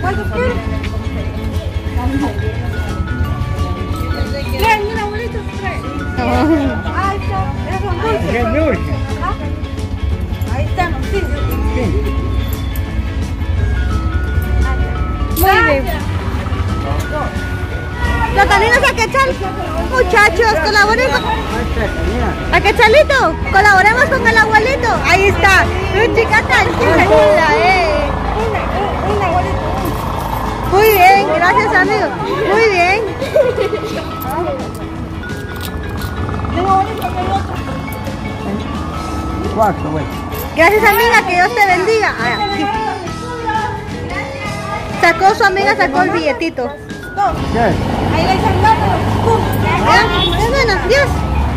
¿Cuántos quieres? ¿Tres? Mira, abuelito, tres. Ahí está, esos son dulces. ¿Qué dulce? Ahí están los sí. Muy bien. Plataninos a Quetzal. Muchachos, colaboren con... A Quetzalito, colaboremos con el abuelito. Ahí está. Una chica tan chula, Un abuelito. Muy bien, gracias amigo. Muy bien. Cuatro, güey. Gracias amiga, que Dios te bendiga. Sacó su amiga, sacó el billetito. ¿Qué? Ahí le dicen dámelo. ¡Pum! Es bueno, Dios.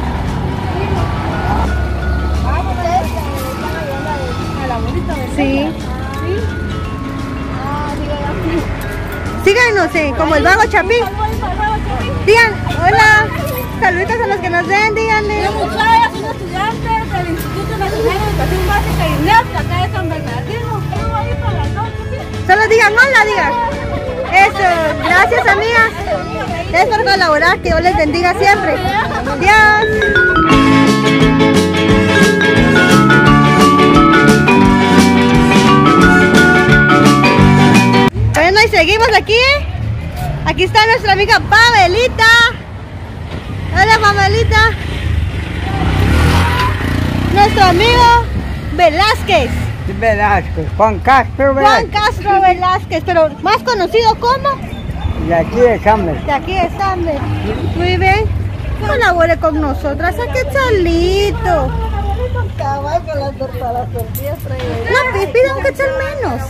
Al abuelito, ¿verdad? Sí. ¿Sí? Ah, digo Síganos como el Vago Chapín. Digan, hola. Saluditos a los que nos ven, díganle. Yo muchachas, soy estudiante del Instituto Nacional de Educación Básica y NEP, acá de San Bernardino. Estoy ahí para las 12, ¿sí? Solo digan hola, digan. Eso, gracias amigas. Gracias por colaborar, que Dios les bendiga siempre. Adiós. Bueno, y seguimos aquí, Aquí está nuestra amiga Pamelita. Hola, Pamelita. Nuestro amigo Velázquez. Velázquez, Juan Castro Juan Velázquez. Castro Velázquez, pero más conocido como De aquí de Campbell. de aquí de Samber. Muy bien. Colabore con nosotras. ¿A Quetzalito? No, pida un Quetzal menos.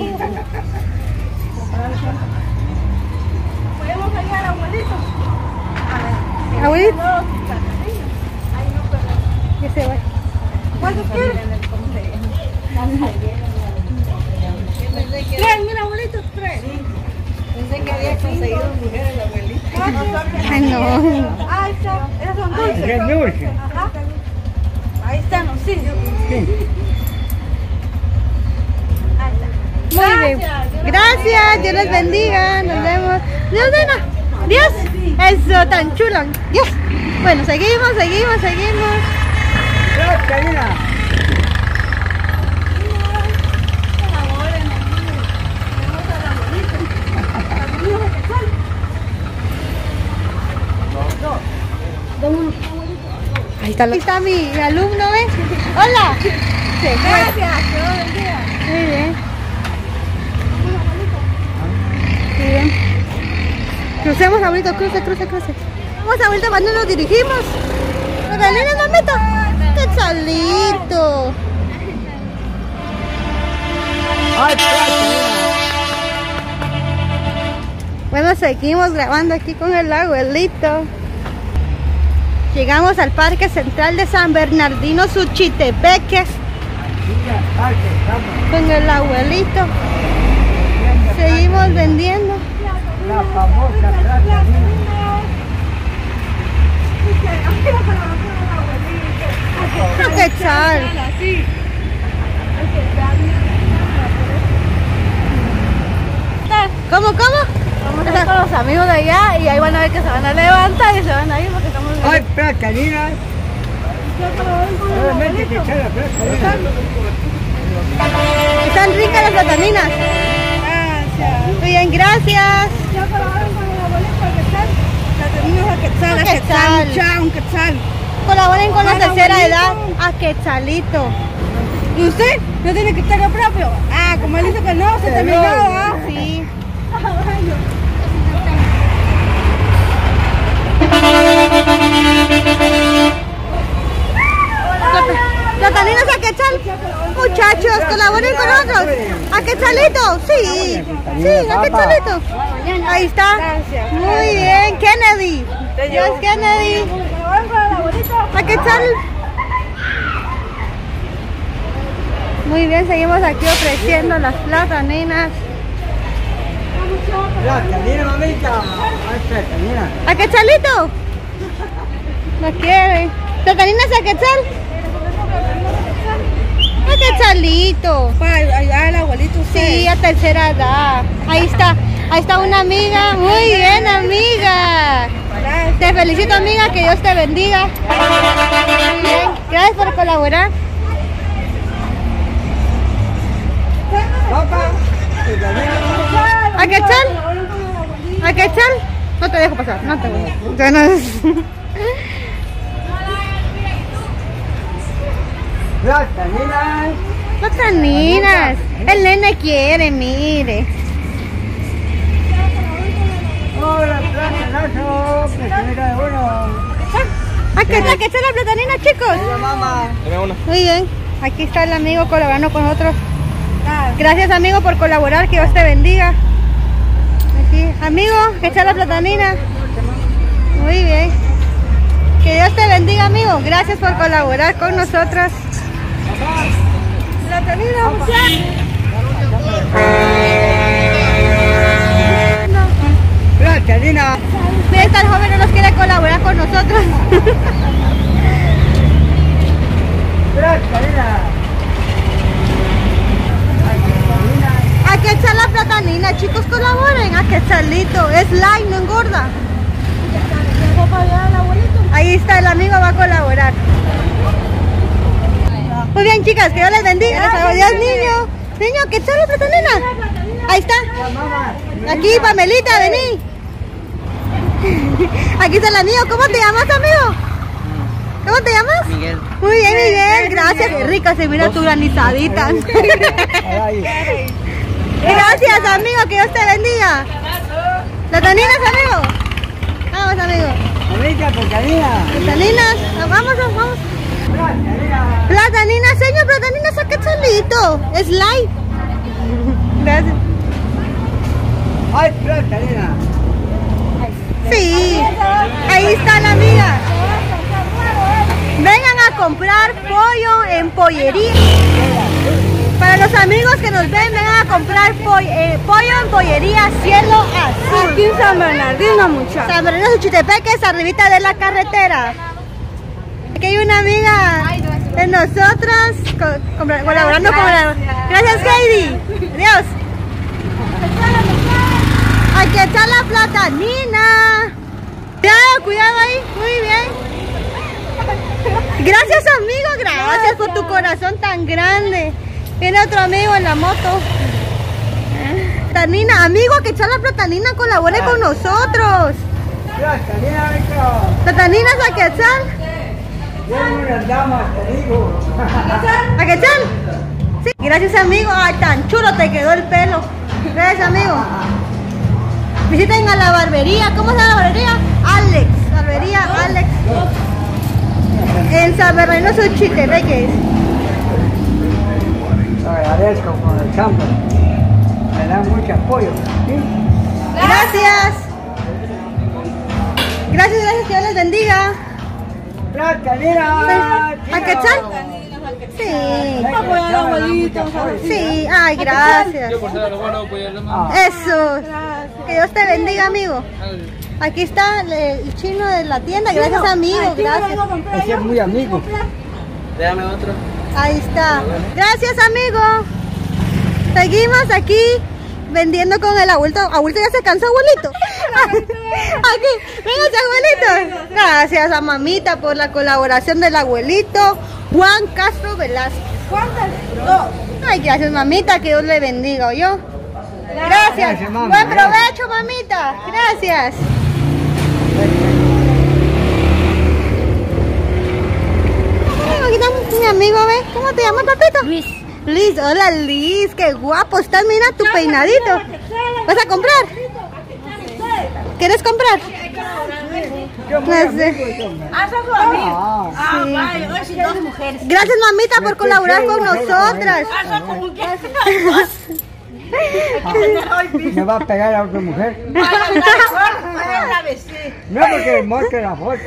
¿Podemos ayudar al abuelito? Abuelito. Que se va. ¿Cuántos quieres? Tres, mira, abuelito, tres. Pensé que había conseguido mujer el abuelito. Ay, no. Ahí está, esos son dulces. ¿Qué dulce? Ajá. Ahí están los sí. Sí. Ahí está. Muy bien. Gracias, Dios les bendiga. Nos vemos. Dios bendiga. Dios. Eso, tan chulo. Dios. Bueno, seguimos. Gracias, mira. Ahí está mi alumno, ¿ves? Hola. Sí, Gracias, que Dios bendiga. muy bien. Muy bien. Crucemos, abuelito, cruce. Vamos, abuelito, ¿para dónde nos dirigimos? ¡Regalina, mamita! ¡Quetzalito! Ay, espérate, Bueno, seguimos grabando aquí con el abuelito. Llegamos al Parque Central de San Bernardino, Suchitepeques, con el abuelito. Seguimos vendiendo. la famosa plaza. ¡A Quetzal! ¿Cómo? Vamos a ir con los amigos de allá y ahí van a ver que se van a levantar y se van a ir porque estamos... Ay, platanina. Solamente que sea la platanina. Están ricas las plataninas. Gracias. Muy bien, gracias. Ya colaboran con el abuelito a Quetzal. Plataninos a Quetzal, A Quetzal. Chao, un Quetzal. Colaboren con la Hola, tercera abuelito. edad. A Quetzalito. ¿Y usted no tiene que estar propio? Ah, como él dice que no, se terminó, ¿ah? Sí. Plataninos a Quetzal. Muchachos, colaboren con nosotros. ¿A Quetzalito? Sí. Sí, a Quetzalito. Ahí está. Gracias. Muy bien, Kennedy. Dios, Kennedy. Colaboran con el abuelito. ¿A Quetzal? Muy bien, seguimos aquí ofreciendo las plataninas. Platanina, mamita. Ay, platanina. ¿A Quetzalito? No quiere. ¿Plataninas a Quetzal? qué Chalito. Para ayudar al abuelito usted. Sí, a tercera edad. Ahí está una amiga. Muy bien, amiga. Gracias. Te felicito, amiga, que Dios te bendiga. Muy bien. Gracias por colaborar. Papá, ¿A qué chal? ¿A qué chal? No te dejo pasar, no te voy. Ya no es. plataninas. Plataninas. El nene quiere, mire. Hola, platanazo. Primera de uno. ¿A qué chal la platanina, chicos? Hola, mamá. Muy bien. Aquí está el amigo colaborando con nosotros. Gracias, amigo, por colaborar. Que Dios te bendiga. Aquí, amigo, que echa la platanina. Muy bien. Que Dios te bendiga, amigo. Gracias por colaborar con nosotros. Platanina, Platanina. mira, esta joven no nos quiere colaborar con nosotros. Platanina. ¿A qué echar la platanina? Chicos, colaboren. ¿A qué echarlito? Es light, no engorda. Ahí está, el amigo va a colaborar. Muy bien, chicas, que Dios les bendiga. Adiós, niño. Niño, ¿qué echar la platanina? Ahí está. Aquí, Pamelita, vení. Aquí está el amigo. ¿Cómo te llamas, amigo? ¿Cómo te llamas? Miguel. Muy bien, Miguel. Gracias. Qué rica se mira tu granizadita. Ahí. Gracias, amigo, que Dios te bendiga. ¿Plataninas, amigo? Vamos, amigo. Amiga, platanina. ¿Plataninas? Vamos. Platanina. Plataninas, señor, plataninas, saca chalito. Es light. Gracias. Ay, platanina. Sí, ahí está la amiga. Vengan a comprar pollo en pollería. Para los amigos que nos ven, vengan a comprar pollo en pollería Cielo Azul. Aquí en San Bernardino, muchachos. San Bernardino Suchitepeques, arribita de la carretera. Aquí hay una amiga de nosotras colaborando con la... Gracias, Heidi. Adiós. Hay que echar la platanina. Cuidado ahí. Muy bien. Gracias, amigo. Gracias por tu corazón tan grande. Viene otro amigo en la moto. Platanina, amigo, que echar la platanina, colabore con nosotros. Platanina, venga. Plataninas a que echar. Vienen unas damas, te digo. ¿A qué echar? Sí. Gracias, amigo. Ay, tan chulo te quedó el pelo. Gracias, amigo. Visiten a la barbería. ¿Cómo se llama la barbería? Alex. Barbería Alex. En San Bernardino Suchitepeques. Agradezco con el campo. Me dan mucho apoyo. ¿Sí? Gracias. Gracias, que Dios les bendiga. Platanina. ¿A qué echar? Sí. Apoyar al abuelito. Sí. Ay, gracias. Yo por ser bueno apoyarle más. Eso. Que Dios te bendiga, amigo. Aquí está el chino de la tienda. Gracias, amigo. Gracias. Ese es muy amigo. Déjame otro. Ahí está. Gracias, amigo. Seguimos aquí vendiendo con el abuelito. Abuelito ya se cansó, abuelito. Aquí, véngase, abuelito. Gracias a mamita por la colaboración del abuelito Juan Castro Velázquez. ¿Cuántas? Dos. Ay, gracias, mamita, que Dios le bendiga, ¿oyó? Gracias. Gracias, mamá. Buen provecho, mamita. Gracias. Aquí está mi amigo, ¿ves? ¿Cómo te llamas, papito? Luis. Liz, hola Liz, qué guapo estás, mira tu peinadito. ¿Vas a comprar? ¿Quieres comprar? Yo muy No sé. amigo de tu mamá. Ah, son sus amigos. Ah, Ah, vaya, hoy sí dos mujeres. Gracias, mamita, por colaborar con nosotras. Ah, son como que me va a pegar a otra mujer. No porque muestre la foto.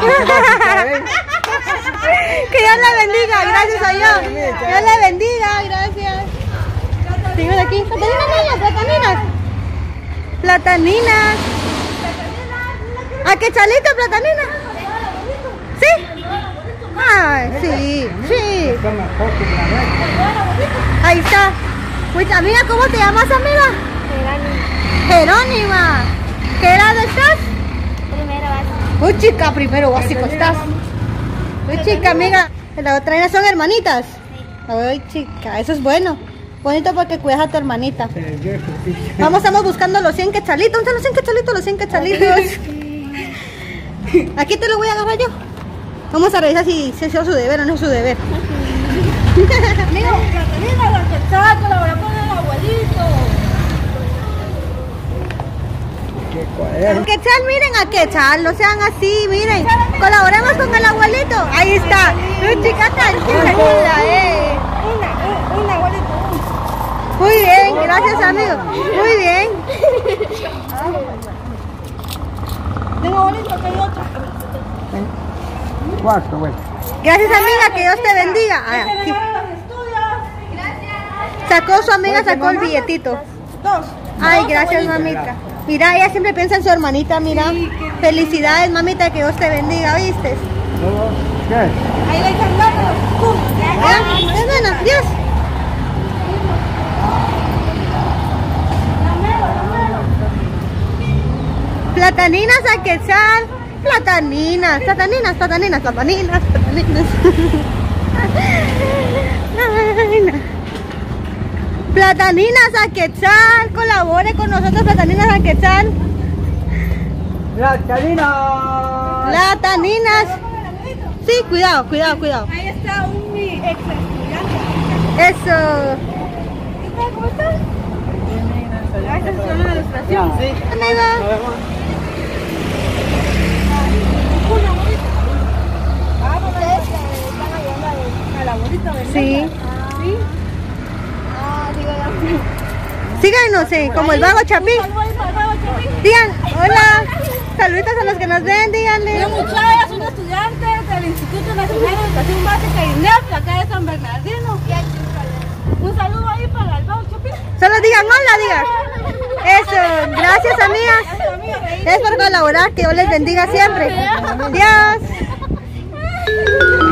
Que Dios le bendiga, gracias a Dios. Dios le bendiga, gracias. Seguimos aquí. Plataninas. Plataninas. ¿A qué chalito, platanina? ¿Sí? Ay, sí, sí. Toma foto de la vez. Ahí está. Pues, amiga, ¿cómo te llamas, amiga? Jerónima. ¿Qué grado estás? Primero básico. Uy, chica, primero básico estás. Uy, chica, amiga. La otra niña son hermanitas. Uy, chica, eso es bueno. Bonito porque cuidas a tu hermanita. Vamos, estamos buscando los 100 quetzalitos. ¿Dónde están los 100 quetzalitos? Aquí te lo voy a agarrar yo. Vamos a revisar si hizo su deber o no es su deber. Amigo, Catalina, la que está colaborando con el abuelito. Qué cuaderno. Quetzal, miren a Quetzal, no sean así, miren. Colaboremos con el abuelito. Ahí está. Uy, chica, tranquila, Un abuelito. Muy bien, gracias, amigo. Muy bien. Tengo abuelito, que hay otro. Cuarto, bueno. Gracias, amiga, que Dios te bendiga. Ay, aquí. Sacó su amiga, sacó el billetito. Dos. Ay, gracias, mamita. Mira, ella siempre piensa en su hermanita, mira. Felicidades, mamita, que Dios te bendiga, ¿viste? ¿Qué? Ahí le echan Ya, es bueno, Dios. Plataninas a Quetzal. Plataninas. Ay, no. Plataninas a Quetzal. Colabore con nosotros, Plataninas a Quetzal. Plataninas. Sí, cuidado. Ahí está mi ex estudiante. Eso. ¿Cómo estás? Gracias, es una ilustración. Sí. Amigo. Están ayudando al abuelito, ¿verdad? Sí. ¿Sí? Ah, digo ya. Síganos, como el Vago Chapín. Saludos ahí para el Vago Chapín. Digan, hola. Saluditos a los que nos ven, díganle. Yo, muchacha, es un estudiante del Instituto Nacional de Educación Básica y NEP, acá de San Bernardino. Un saludo ahí para el Vago Chapín. Solo digan hola, digan. Eso, gracias, amigas. Es por colaborar, que Dios les bendiga siempre. Adiós.